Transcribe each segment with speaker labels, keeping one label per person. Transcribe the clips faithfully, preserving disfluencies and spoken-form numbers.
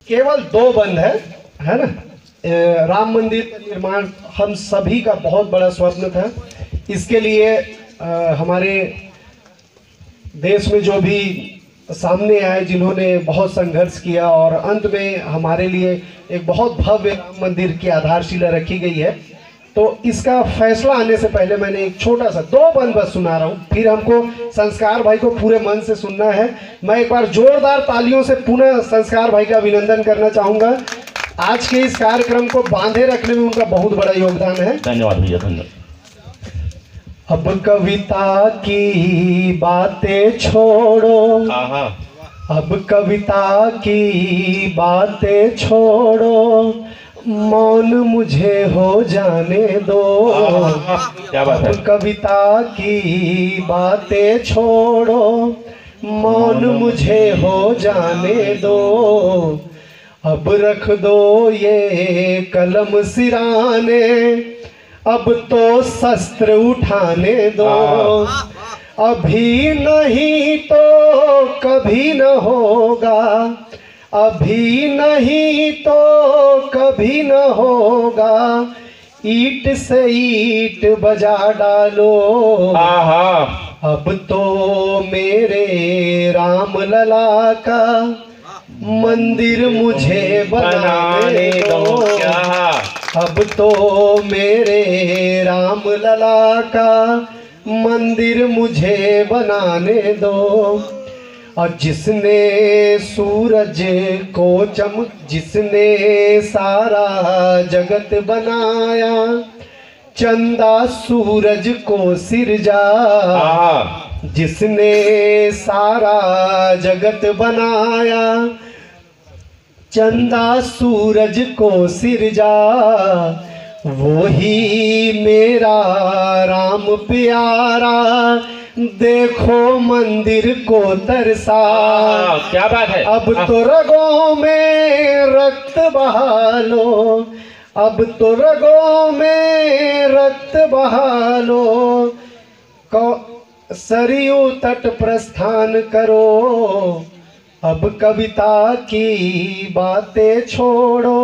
Speaker 1: केवल दो बंद है, है ना। राम मंदिर का निर्माण हम सभी का बहुत बड़ा स्वप्न था। इसके लिए आ, हमारे देश में जो भी सामने आए, जिन्होंने बहुत संघर्ष किया और अंत में हमारे लिए एक बहुत भव्य राम मंदिर की आधारशिला रखी गई है। तो इसका फैसला आने से पहले मैंने एक छोटा सा दो बंद बस सुना रहा हूँ, फिर हमको संस्कार भाई को पूरे मन से सुनना है। मैं एक बार जोरदार तालियों से पुनः संस्कार भाई का अभिनंदन करना चाहूँगा। आज के इस कार्यक्रम को बांधे रखने में उनका बहुत बड़ा योगदान है।
Speaker 2: धन्यवाद भैया, धन्यवाद।
Speaker 1: अब कविता की बातें छोड़ो, अब कविता की बातें छोड़ो, मौन मुझे हो जाने दो।
Speaker 2: क्या बात है?
Speaker 1: अब कविता की बातें छोड़ो, मौन मुझे हो जाने दो। अब रख दो ये कलम सिराने, अब तो शस्त्र उठाने दो। अभी नहीं तो कभी न होगा, अभी नहीं तो कभी न होगा, ईंट से ईंट बजा डालो। अब तो मेरे राम लला का मंदिर मुझे बनाने दो। अब तो मेरे राम लला का मंदिर मुझे बनाने दो। और जिसने सूरज को चमक, जिसने सारा जगत बनाया, चंदा सूरज को सिरजा। जिसने सारा जगत बनाया, चंदा सूरज को सिरजा, वो ही मेरा राम प्यारा, देखो मंदिर को तरसा।
Speaker 2: क्या बात है?
Speaker 1: अब तो रगों में रक्त बहा लो, अब तो रगों में रक्त बहा लो, सरयू तट प्रस्थान करो। अब कविता की बातें छोड़ो,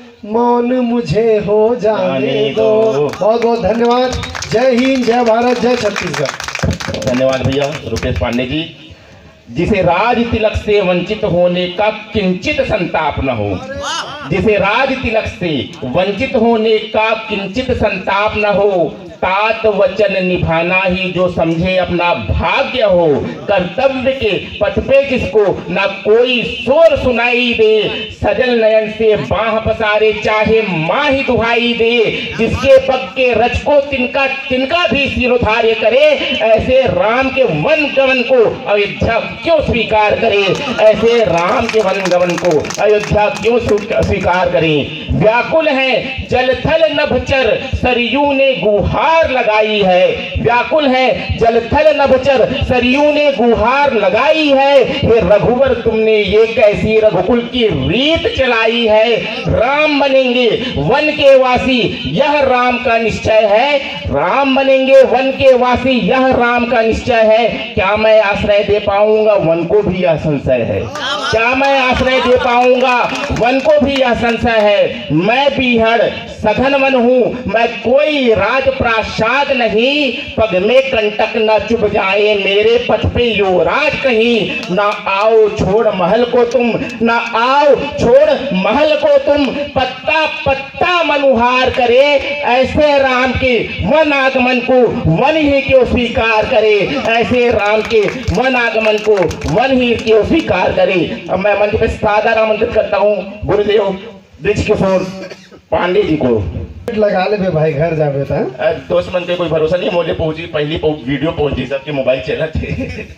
Speaker 1: मौन मुझे हो जाने दो। बहुत बहुत धन्यवाद। जय हिंद, जय भारत, जय छत्तीसगढ़।
Speaker 2: धन्यवाद भैया रुपेश पांडे जी। जिसे राज तिलक से वंचित होने का किंचित संताप न हो, जिसे राज तिलक से वंचित होने का किंचित संताप न हो, तात वचन निभाना ही जो समझे अपना भाग्य हो। कर्तव्य के पथ पे जिसको ना कोई शोर सुनाई दे, सजल नयन से बाह पसारे चाहे माँ ही दुहाई दे। जिसके पग के रच को तिनका तिनका भी सिरोधार्य करे, ऐसे राम के वन गमन को अयोध्या क्यों स्वीकार करे, ऐसे राम के वन गमन को अयोध्या क्यों स्वीकार करें। व्याकुल है जल थल नभचर, सरयू ने गुहार लगाई है। व्याकुल है जल थल नभचर, सरयू ने गुहार लगाई है। हे रघुवर तुमने ये कैसी रघुकुल की रीत चलाई है। राम बनेंगे वन के वासी, यह राम का निश्चय है। राम बनेंगे वन के वासी, यह राम का निश्चय है। क्या मैं आश्रय दे पाऊंगा, वन को भी यह संशय है। क्या मैं आश्रय दे पाऊंगा, वन को भी यह संशय है। मैं बीहड़ सघन वन हूँ, मैं कोई राज प्रासाद नहीं। पग में कंटक न चुभ जाए मेरे पथ पे युवराज कहीं। ना आओ छोड़ महल को तुम, ना आओ छोड़ महल को तुम, पत्ता पत्ता मनुहार करे। ऐसे राम के वन आगमन को वन ही क्यों स्वीकार करे, ऐसे राम के वन आगमन को वन ही क्यों स्वीकार करे। अब मैं मंच पे सादर आमंत्रित करता हूँ गुरुदेव ब्रिज किशोर पांडे जी को।
Speaker 1: लगा ले भाई, घर जा बेटा।
Speaker 2: दोस्त मन के कोई भरोसा नहीं, मुझे पहुंची पहली वीडियो पहुंची, सबके मोबाइल चला थे।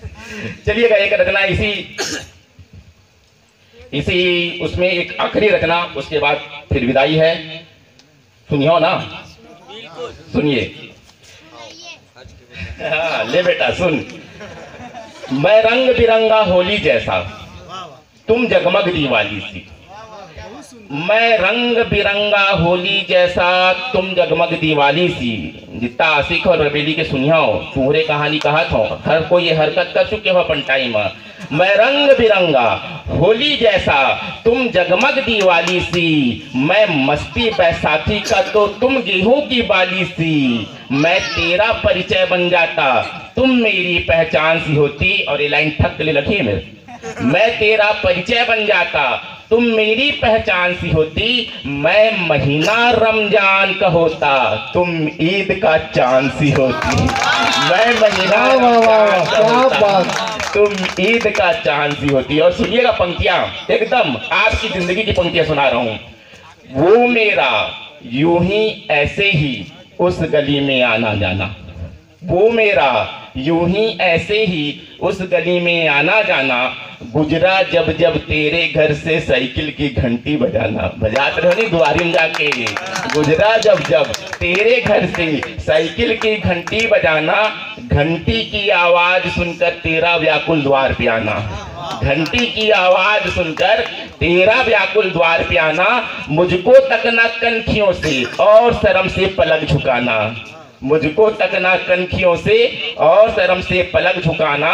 Speaker 2: चलिएगा एक रचना इसी इसी उसमें एक आखिरी रचना, उसके बाद फिर विदाई है। सुनियो ना, सुनिए। हाँ, ले बेटा सुन। मैं रंग बिरंगा होली जैसा, तुम जगमग दीवाली सी। मैं रंग बिरंगा होली जैसा, तुम जगमग दिवाली सी। जितना आशिक और रबेली के सुनिया हो, तुम्हारे कहानी कहा था, हर कोई ये हरकत कर चुके हो अपन टाइम। मैं रंग बिरंगा होली जैसा, तुम जगमग दिवाली सी। मैं मस्ती बैसाखी का तो तुम गेहूं की बाली सी। मैं तेरा परिचय बन जाता, तुम मेरी पहचान सी होती। और ये लाइन ठक ले लगी मेरे। मैं तेरा परिचय बन जाता, तुम मेरी पहचान सी होती। मैं महीना रमजान का होता, तुम ईद का चांद सी होती। मैं महीना रमजान का होता, तुम ईद का चांद सी होती। और सुनिएगा पंक्तियां, एकदम आपकी जिंदगी की पंक्तियां सुना रहा हूं। वो मेरा यूं ही ऐसे ही उस गली में आना जाना। वो मेरा यूं ही ऐसे ही उस गली में आना जाना। गुजरा जब जब तेरे घर से साइकिल की घंटी बजाना। बजाते रहो नहीं दुआरी में जाके। गुजरा जब जब तेरे घर से साइकिल की घंटी बजाना। घंटी की आवाज सुनकर तेरा व्याकुल द्वार पे आना। घंटी की आवाज सुनकर तेरा व्याकुल द्वार पे आना। मुझको तकना कनखियों से और शर्म से पलक झुकाना। मुझको तकना कनखियों से और शर्म से पलक झुकाना।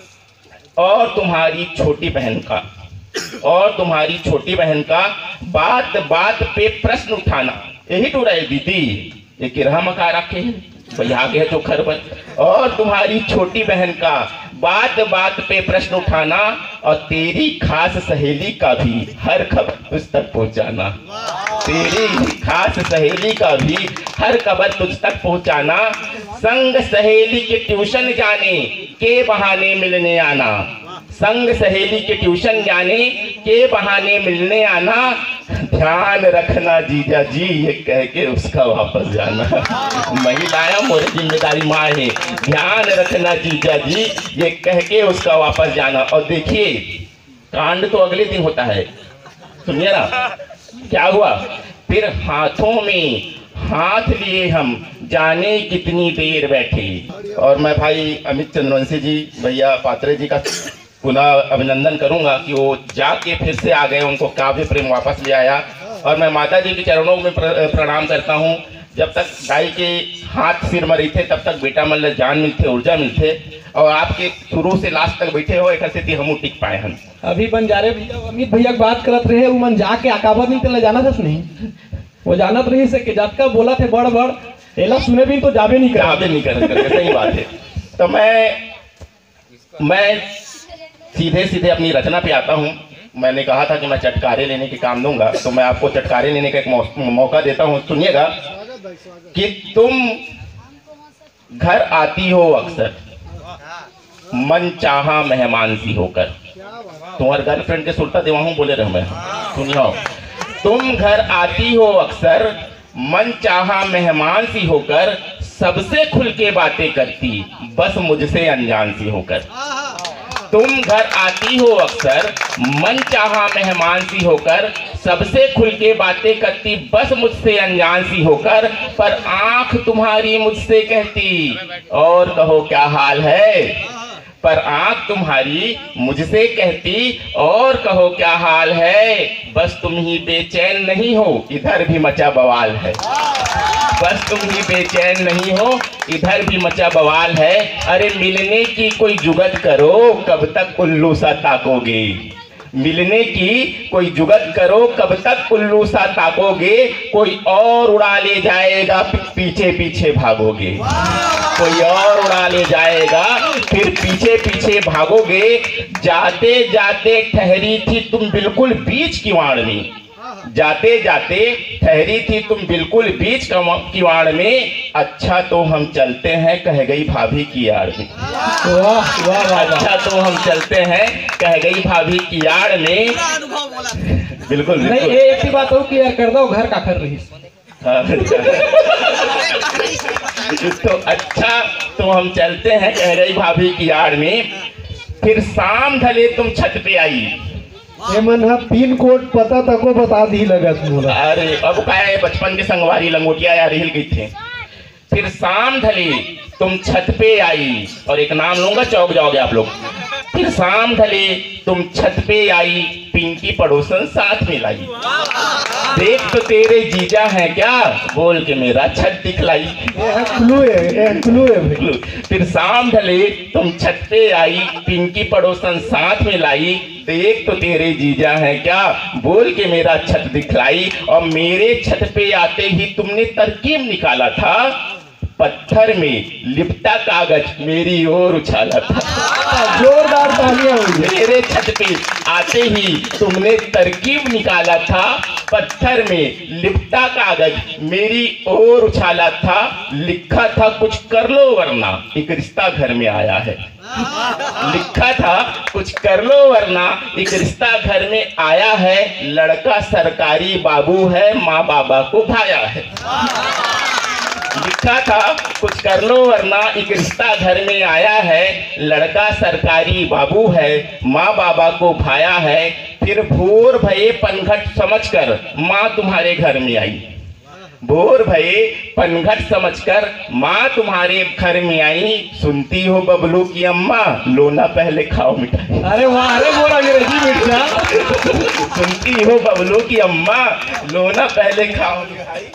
Speaker 2: और तुम्हारी छोटी बहन का और तुम्हारी छोटी बहन का बात बात पे प्रश्न उठाना। यही तो रहे दीदी, ये किरहा मका रखे भाई आगे है चोखर पर। और तुम्हारी छोटी बहन का बात बात पे प्रश्न उठाना। और तेरी खास सहेली का भी हर खबर तुझ तक पहुंचाना। तेरी खास सहेली का भी हर खबर तुझ तक पहुंचाना। संग सहेली के ट्यूशन जाने के बहाने मिलने आना। संग सहेली के ट्यूशन जाने के बहाने मिलने आना। ध्यान रखना जीजा जी, ये कह के उसका वापस जाना। महिलाएं मोरी जिम्मेदारी माँ है। ध्यान रखना जीजा जी, ये कह के उसका वापस जाना। और देखिए कांड तो अगले दिन होता है, सुनिए ना क्या हुआ। फिर हाथों में हाथ लिए हम जाने कितनी देर बैठे। और मैं भाई अमित चंद्रवंशी जी, भैया पात्रे जी का पुनः अभिनंदन करूंगा कि वो जाके फिर से आ गए, उनको काव्य प्रेम वापस ले आया। और मैं माता जी के चरणों में प्रणाम करता हूँ। जब तक गाय के हाथ सिर में रहते तब तक बेटा मतलब जान मिलते, ऊर्जा मिलते। और आपके शुरू से लास्ट तक बैठे हो, एक स्थिति हम टिक पाए हम।
Speaker 3: अभी बंजारे भैया अमित भैया की बात करत रहे, वो मन जाके अकाबा नहीं चले जाना था नहीं। वो जानत रही से कि जात का बोला थे बड़ बड़ एला सुने भी तो जाबे नहीं कर
Speaker 2: जाबे नहीं कर सही बात है। तो मैं मैं सीधे सीधे अपनी रचना पे आता हूँ। मैंने कहा था कि मैं चटकारे लेने के काम दूंगा, तो मैं आपको चटकारे लेने का एक मौ, मौका देता हूँ। सुनिएगा कि तुम घर आती हो अक्सर मन चाहा मेहमान सी होकर। तुम्हारे गर्लफ्रेंड के सुनता देवा हूँ बोले रहे मैं, सुनियो। तुम घर आती हो अक्सर मन चाहा मेहमान सी होकर। सबसे खुल के बातें करती बस मुझसे अनजान सी होकर। तुम घर आती हो अक्सर मन चाहा मेहमान सी होकर। सबसे खुल के बातें करती बस मुझसे अनजान सी होकर। पर आंख तुम्हारी मुझसे कहती और कहो क्या हाल है। पर आंख तुम्हारी मुझसे कहती और कहो क्या हाल है। बस तुम ही बेचैन नहीं हो, इधर भी मचा बवाल है। बस तुम ही बेचैन नहीं हो, इधर भी मचा बवाल है। अरे मिलने की कोई जुगत करो, कब तक उल्लू सा ताकोगे। मिलने की कोई जुगत करो, कब तक उल्लू सा ताकोगे। कोई और उड़ा ले जाएगा, पीछे पीछे भागोगे। कोई और उड़ा ले जाएगा, फिर पीछे पीछे भागोगे। जाते जाते ठहरी थी तुम बिल्कुल बीच किवाड़ में। जाते जाते ठहरी थी तुम बिल्कुल बीच किवाड़ में। अच्छा तो हम चलते हैं, कह गई भाभी की आड़ में।
Speaker 3: वाह वाह।
Speaker 2: अच्छा तो हम चलते हैं, कह गई भाभी की आड़ में। बिल्कुल
Speaker 3: नहीं, एक ही बात और क्लियर कर दो, घर का कर रही।
Speaker 2: तो अच्छा तो हम चलते हैं, कह गई भाभी की आड़ में। फिर शाम ढले तुम छत पे आई।
Speaker 1: ये मन हा पिन कोड पता तको बता दी लगत मोला।
Speaker 2: अरे अब क्या है, बचपन के संगवारी लंगोटिया या रिहिल गई थे। फिर शाम ढली तुम छत पे आई। और एक नाम लूंगा, चौक जाओगे आप लोग। फिर शाम ढली तुम छत पे आई, पिंकी पड़ोसन साथ में लाई। देख तो तेरे जीजा हैं क्या, बोल के मेरा छत दिखलाई।
Speaker 1: ये है क्लू है, ये है क्लू है भाई।
Speaker 2: फिर शाम ढले तुम छत पे आई, पिंकी पड़ोसन साथ में लाई। देख तो तेरे जीजा हैं क्या, बोल के मेरा छत दिखलाई। और मेरे छत पे आते ही तुमने तरकीब निकाला था, पत्थर में लिपटा कागज मेरी ओर उछाला था।
Speaker 1: जोरदार तालियां हुई।
Speaker 2: मेरे छत पे आते ही तुमने तरकीब निकाला था, पत्थर में लिपटा कागज मेरी ओर उछाला था। लिखा था कुछ कर लो वरना एक रिश्ता घर में आया है। लिखा था कुछ कर लो वरना एक रिश्ता घर में आया है। लड़का सरकारी बाबू है, माँ बाबा को भाया है। लिखा था कुछ कर लो वरना एक रिश्ता घर में आया है। लड़का सरकारी बाबू है, माँ बाबा को भाया है। फिर भोर भये पनघट समझकर माँ तुम्हारे घर में आई। भोर भये पनघट समझकर माँ तुम्हारे घर में आई। सुनती हो बबलू की अम्मा, लो ना पहले खाओ मिठाई।
Speaker 3: अरे वाह, अरे बोल अंग्रेजी मिर्चा।
Speaker 2: सुनती हो बबलू की अम्मा, लो ना पहले खाओ मिठाई।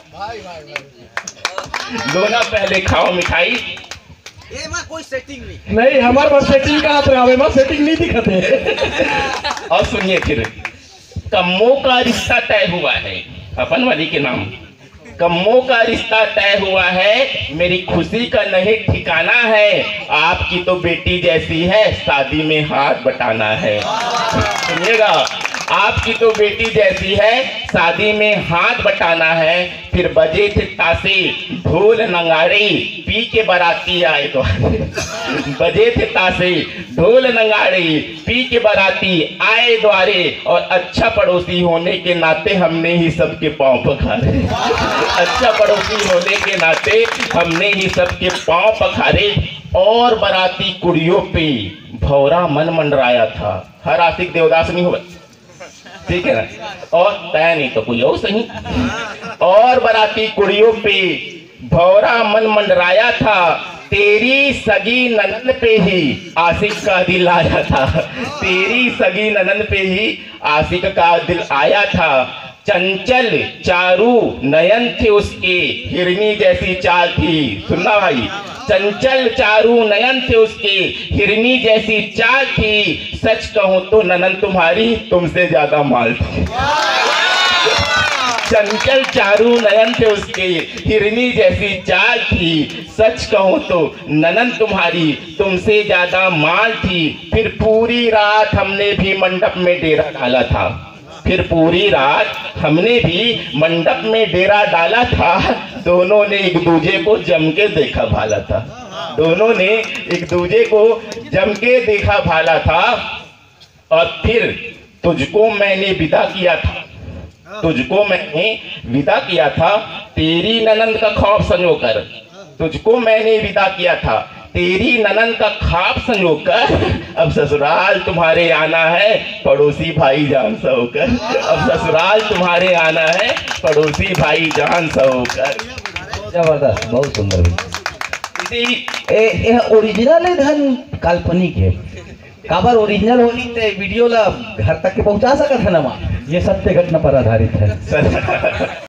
Speaker 2: लो ना पहले खाओ मिठाई।
Speaker 4: ये मां कोई सेटिंग नहीं।
Speaker 3: नहीं, हमारे पास सेटिंग का हाथ रहा, मां सेटिंग नहीं दिखते।
Speaker 2: और सुनिए फिर, कम्मों का रिश्ता तय हुआ है, अपन वाली के नाम। कम्मों का रिश्ता तय हुआ है, मेरी खुशी का नहीं ठिकाना है। आपकी तो बेटी जैसी है, शादी में हाथ बटाना है। सुनिएगा, आपकी तो बेटी जैसी है, शादी में हाथ बटाना है। फिर बजे थे तासे ढोल नगाड़े, पी के बाराती आए तो बजे थे तासे ढोल नगाड़े, पी के बाराती आए द्वारे। और अच्छा पड़ोसी होने के नाते हमने ही सबके पांव पखारे। अच्छा पड़ोसी होने के नाते हमने ही सबके पांव पखारे। और बाराती कुड़ियों पे भौरा मन मंडराया था। हर आशिक देवदास नहीं हुआ, ठीक है ना। और तय नहीं तो कोई और सही। और बाराती कुड़ियों पे भौरा मन मंडराया था। तेरी सगी ननद पे ही आशिक का दिल आया था। तेरी सगी ननद पे ही आशिक का दिल आया था। चंचल चारू नयन थे उसके, हिरनी जैसी चाल थी। सुनना भाई, चंचल चारू नयन थे उसके, हिरनी जैसी चाल थी। सच कहूं तो ननन तुम्हारी तुमसे ज्यादा माल थी। चंचल चारू नयन थे उसके, हिरनी जैसी चाल थी। सच कहूं तो ननन तुम्हारी तुमसे ज्यादा माल थी। फिर पूरी रात हमने भी मंडप में डेरा डाला था। फिर पूरी रात हमने भी मंडप में डेरा डाला था। दोनों ने एक दूजे को जम के देखा भाला था। दोनों ने एक दूजे को जम के देखा भाला था। और फिर तुझको मैंने विदा किया था, तुझको मैंने विदा किया था तेरी ननंद का खौफ संजोकर। तुझको मैंने विदा किया था तेरी ननंद का ख्वाब संजोकर। अब ससुराल तुम्हारे आना है, पड़ोसी भाई जान सा होकर। अब ससुराल तुम्हारे आना है, पड़ोसी भाई जान सा होकर।
Speaker 5: जबरदस्त, बहुत सुंदर।
Speaker 2: इसी
Speaker 5: ए ए ओरिजिनल है धन काल्पनिक है। काबर ओरिजिनल होनी ते वीडियो ला घर तक के पहुंचा सकत है ना मां।
Speaker 3: ये सत्य घटना पर आधारित है।